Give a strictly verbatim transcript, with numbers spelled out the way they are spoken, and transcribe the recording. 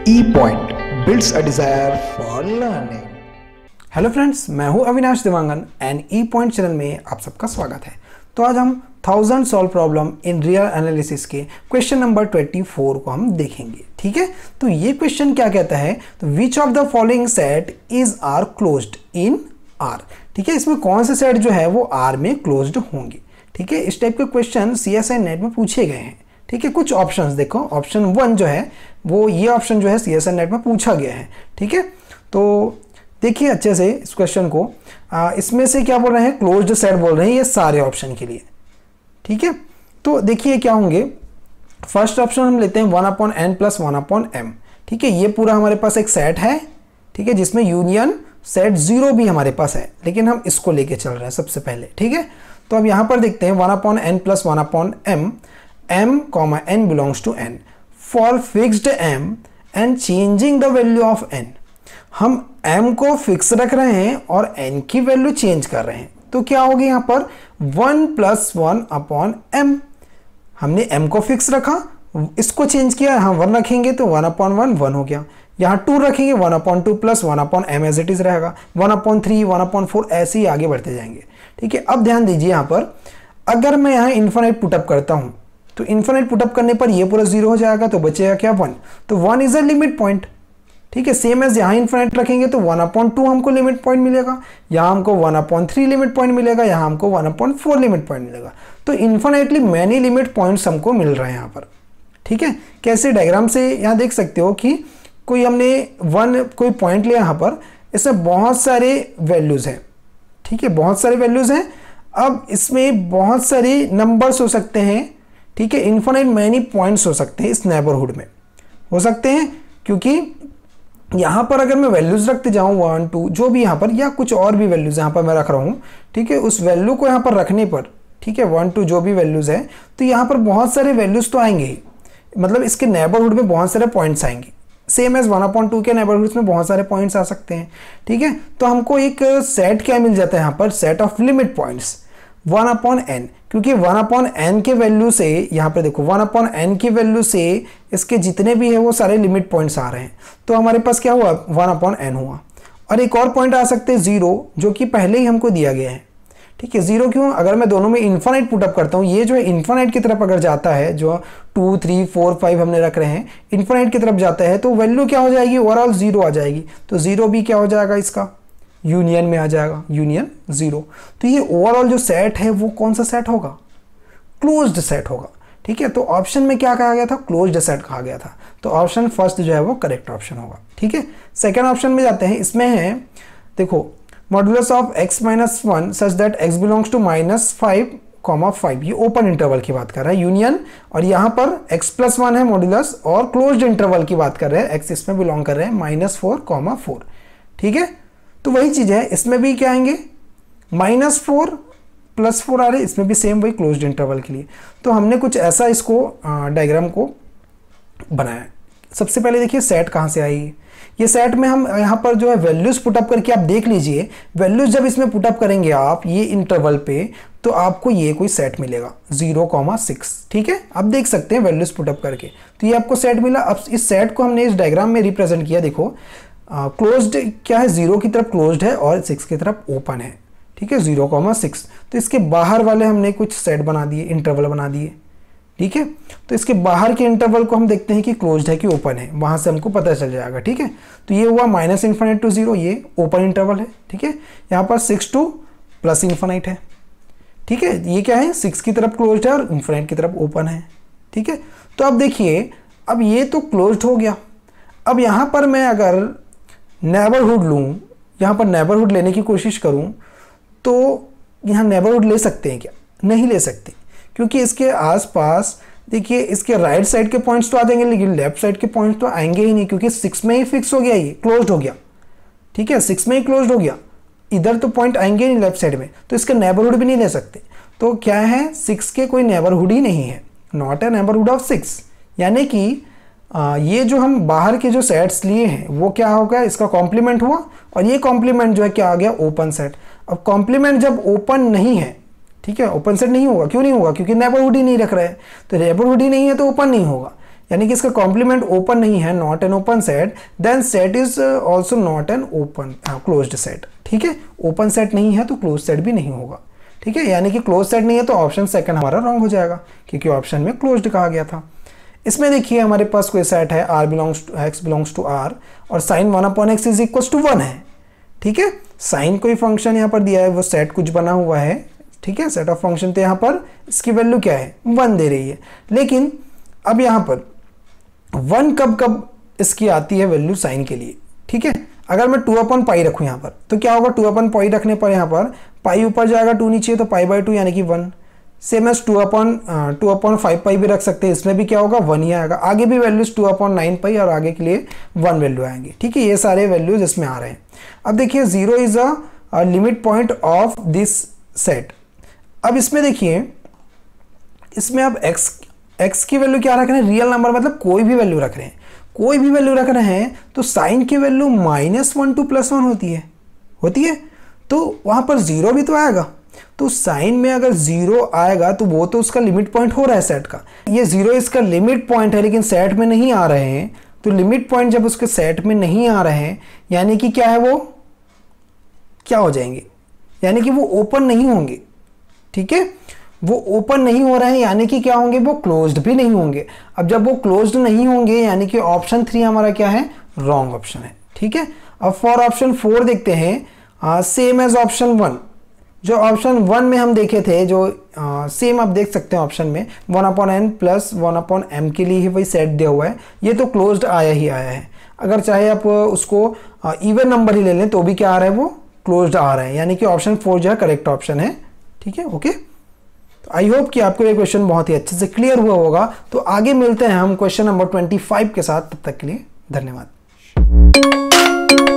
E point builds a desire for learning। Hello friends, मैं हूं Avinash Dewangan and E point channel में आप सबका स्वागत है। तो आज हम thousand solve problem in real analysis के क्वेश्चन नंबर चौबीस को हम देखेंगे। ठीक है, तो ये क्वेश्चन क्या कहता है, तो which of the following set is R closed in R. ठीक है, इसमें कौन से सेट जो है वो आर में क्लोज्ड होंगे। ठीक है, इस टाइप के question C S I NET में पूछे गए हैं। ठीक है, कुछ ऑप्शंस देखो, ऑप्शन वन जो है वो ये ऑप्शन जो है सी एस आई नेट में पूछा गया है। ठीक है, तो देखिए अच्छे से इस क्वेश्चन को, आ, इसमें से क्या बोल रहे हैं, क्लोज्ड सेट बोल रहे हैं ये सारे ऑप्शन के लिए। ठीक है, तो देखिए क्या होंगे, फर्स्ट ऑप्शन हम लेते हैं one upon N plus one upon M. ठीक है, ये पूरा हमारे पास एक सेट है। ठीक है, जिसमें यूनियन सेट जीरो भी हमारे पास है, लेकिन हम इसको लेके चल रहे हैं सबसे पहले। ठीक है, तो अब यहां पर देखते हैं one upon N plus one upon M, M comma N belongs to N for fixed M and changing the value of N. हम m को फिक्स रख रहे हैं और n की वैल्यू चेंज कर रहे हैं, तो क्या होगा यहाँ पर one plus one upon M. हमने m को फिक्स रखा, इसको चेंज किया, यहाँ वन रखेंगे तो वन अपॉन वन वन हो गया, यहाँ टू रखेंगे one upon two plus one upon M as it is रहेगा, one upon three one upon four ऐसे ही आगे बढ़ते जाएंगे। ठीक है, अब ध्यान दीजिए यहाँ पर, अगर मैं यहाँ इन्फिनिट पुटअप करता हूँ तो इन्फिनिट पुटअप करने पर ये पूरा जीरो हो जाएगा, तो बचेगा क्या वन, तो one is a limit point. ठीक है, सेम एज यहाँ इन्फिनिट रखेंगे तो वन अपॉन टू हमको लिमिट पॉइंट मिलेगा, यहाँ हमको one upon three limit point मिलेगा, यहाँ हमको one upon four limit point मिलेगा। तो इन्फिनिटली मैनी लिमिट पॉइंट्स हमको मिल रहे हैं यहाँ पर। ठीक है, कैसे डायग्राम से यहाँ देख सकते हो कि कोई हमने वन कोई पॉइंट लिया यहाँ पर, इसमें बहुत सारे वैल्यूज हैं। ठीक है, बहुत सारे वैल्यूज हैं। अब इसमें बहुत सारे नंबर्स हो सकते हैं। ठीक है, इन्फिनिट मैनी पॉइंट्स हो सकते हैं, इस नेबरहुड में हो सकते हैं, क्योंकि यहाँ पर अगर मैं वैल्यूज रखते जाऊँ वन टू जो भी यहाँ पर, या कुछ और भी वैल्यूज यहाँ पर मैं रख रहा हूँ। ठीक है, उस वैल्यू को यहाँ पर रखने पर, ठीक है, वन टू जो भी वैल्यूज है, तो यहाँ पर बहुत सारे वैल्यूज तो आएंगे ही, मतलब इसके नेबरहुड में बहुत सारे पॉइंट्स आएंगे। Same as one upon two के नेबरहुड में बहुत सारे पॉइंट्स आ सकते हैं। ठीक है, तो हमको एक सेट क्या मिल जाता है यहाँ पर, set of limit points one upon N, क्योंकि वन अपॉन एन के वैल्यू से, यहाँ पे देखो वन अपॉन एन की वैल्यू से इसके जितने भी है वो सारे लिमिट पॉइंट्स आ रहे हैं, तो हमारे पास क्या हुआ, वन अपॉन एन हुआ। और एक और पॉइंट आ सकते हैं जीरो, जो कि पहले ही हमको दिया गया है। ठीक है, जीरो क्यों, अगर मैं दोनों में इन्फिनिट पुटअप करता हूँ, ये जो है इन्फिनिट की तरफ अगर जाता है, जो टू थ्री फोर फाइव हमने रख रहे हैं, इन्फिनिट की तरफ जाता है, तो वैल्यू क्या हो जाएगी, ओवरऑल जीरो आ जाएगी। तो जीरो भी क्या हो जाएगा, इसका यूनियन में आ जाएगा, यूनियन जीरो। तो ये ओवरऑल जो सेट है वो कौन सा सेट होगा, क्लोज्ड सेट होगा। ठीक है, तो ऑप्शन में क्या कहा गया था, क्लोज्ड सेट कहा गया था, तो ऑप्शन फर्स्ट जो है वो करेक्ट ऑप्शन होगा। ठीक है, सेकेंड ऑप्शन में जाते हैं, इसमें है देखो modulus of X minus one such that X belongs to minus five comma five, ये ओपन इंटरवल की बात कर रहा है यूनियन, और यहाँ पर एक्स प्लस वन है मॉडुलस, और क्लोज्ड इंटरवल की बात कर रहे हैं, एक्स इसमें बिलोंग कर रहे हैं माइनस फोर कॉमा फोर। ठीक है, तो वही चीज है, इसमें भी क्या आएंगे, माइनस फोर प्लस फोर आ रहे, इसमें भी सेम वही क्लोज्ड इंटरवल के लिए। तो हमने कुछ ऐसा इसको डायग्राम को बनाया। सबसे पहले देखिए सेट कहाँ से आई, ये सेट में हम यहाँ पर जो है वैल्यूज पुटअप करके आप देख लीजिए, वैल्यूज जब इसमें पुटअप करेंगे आप ये इंटरवल पे, तो आपको ये कोई सेट मिलेगा जीरो कॉमा सिक्स। ठीक है, आप देख सकते हैं वैल्यूज पुटअप करके, तो ये आपको सेट मिला। अब इस सेट को हमने इस डायग्राम में रिप्रेजेंट किया, देखो क्लोज्ड uh, क्या है, जीरो की तरफ क्लोज्ड है और सिक्स की तरफ ओपन है। ठीक है, जीरो कॉमा सिक्स, तो इसके बाहर वाले हमने कुछ सेट बना दिए, इंटरवल बना दिए। ठीक है, तो इसके बाहर के इंटरवल को हम देखते हैं कि क्लोज्ड है कि ओपन है, वहां से हमको पता चल जाएगा। ठीक है, तो ये हुआ माइनस इन्फिनिट टू जीरो, ये ओपन इंटरवल है। ठीक है, यहाँ पर सिक्स टू प्लस इन्फिनिट है। ठीक है, ये क्या है, सिक्स की तरफ क्लोज्ड है और इन्फिनिट की तरफ ओपन है। ठीक है, तो अब देखिए, अब ये तो क्लोज्ड हो गया। अब यहाँ पर मैं अगर नेबरहुड लूँ, यहाँ पर नेबरहुड लेने की कोशिश करूँ, तो यहाँ नेबरहुड ले सकते हैं क्या, नहीं ले सकते, क्योंकि इसके आसपास देखिए इसके राइट साइड के पॉइंट्स तो आ जाएंगे, लेकिन लेफ्ट साइड के पॉइंट्स तो आएंगे ही नहीं, क्योंकि सिक्स में ही फिक्स हो गया, ये क्लोज्ड हो गया। ठीक है, सिक्स में ही क्लोज्ड हो गया, इधर तो पॉइंट आएंगे नहीं लेफ्ट साइड में, तो इसका नेबरहुड भी नहीं ले सकते। तो क्या है, सिक्स के कोई नेबरहुड ही नहीं है, not a neighbourhood of six. यानी कि आ, ये जो हम बाहर के जो सेट्स लिए हैं वो क्या हो गया, इसका कॉम्प्लीमेंट हुआ, और ये कॉम्प्लीमेंट जो है क्या आ गया, ओपन सेट। अब कॉम्प्लीमेंट जब ओपन नहीं है, ठीक है, ओपन सेट नहीं होगा, क्यों नहीं होगा, क्योंकि नेबरहुड ही नहीं रख रहे हैं, तो नेबरहुड ही नहीं है तो ओपन नहीं होगा। यानी कि इसका कॉम्प्लीमेंट ओपन नहीं है, not an open set, then set is also not an open closed set. ठीक है, ओपन सेट नहीं है तो क्लोज सेट भी नहीं होगा। ठीक है, यानी कि क्लोज सेट नहीं है तो ऑप्शन सेकंड हमारा रॉन्ग हो जाएगा, क्योंकि ऑप्शन में क्लोज्ड कहा गया था। इसमें देखिए हमारे पास कोई सेट है R belongs to X belongs to R और sine one upon X is equal to one है। ठीक है, साइन कोई फंक्शन यहाँ पर दिया है, वो सेट कुछ बना हुआ है। ठीक है, सेट ऑफ फंक्शन, तो यहाँ पर इसकी वैल्यू क्या है, वन दे रही है। लेकिन अब यहाँ पर वन कब कब इसकी आती है वैल्यू साइन के लिए। ठीक है, अगर मैं टू अपन पाई रखूँ यहाँ पर तो क्या होगा, टू अपन पाई रखने पर यहाँ पर पाई ऊपर जाएगा, टू नीचे, तो पाई बाई टू यानी कि one. Same as two upon two upon five pi भी रख सकते हैं, इसमें भी क्या होगा, वन ही आएगा। आगे भी values two upon nine pi और आगे के लिए वन वैल्यू आएंगे। ठीक है, ये सारे वैल्यूज इसमें आ रहे हैं। अब देखिए zero is a limit point of this set. अब इसमें देखिए, इसमें अब x x की वैल्यू क्या रख रहे हैं, रियल नंबर, मतलब कोई भी वैल्यू रख रहे हैं। कोई भी वैल्यू रख रहे हैं तो साइन की value minus one to plus one होती है होती है तो वहां पर जीरो भी तो आएगा। तो साइन में अगर जीरो आएगा तो वो तो उसका लिमिट पॉइंट हो रहा है सेट का। ये जीरो इसका लिमिट पॉइंट है, लेकिन सेट में नहीं आ रहे हैं। तो लिमिट पॉइंट जब उसके सेट में नहीं आ रहे हैं, यानी कि क्या है, वो क्या हो जाएंगे, यानी कि वो ओपन नहीं होंगे। ठीक है, वो ओपन नहीं हो रहे हैं, यानी कि क्या होंगे, वो क्लोज्ड भी नहीं होंगे। अब जब वो क्लोज्ड नहीं होंगे, यानी कि ऑप्शन थ्री हमारा क्या है, रॉन्ग ऑप्शन है। ठीक है, अब फॉर ऑप्शन फोर देखते हैं, सेम एज ऑप्शन वन। जो ऑप्शन वन में हम देखे थे, जो सेम आप देख सकते हैं ऑप्शन में, one upon N plus one upon M के लिए ही वही सेट दिया हुआ है। ये तो क्लोज्ड आया ही आया है। अगर चाहे आप उसको इवन नंबर ही ले लें तो भी क्या आ रहा है, वो क्लोज्ड आ रहा है, यानी कि ऑप्शन फोर जो है करेक्ट ऑप्शन है। ठीक है, ओके। तो आई होप कि आपको ये क्वेश्चन बहुत ही अच्छे से क्लियर हुआ होगा। तो आगे मिलते हैं हम क्वेश्चन नंबर ट्वेंटी फाइव के साथ, तब तक के लिए धन्यवाद।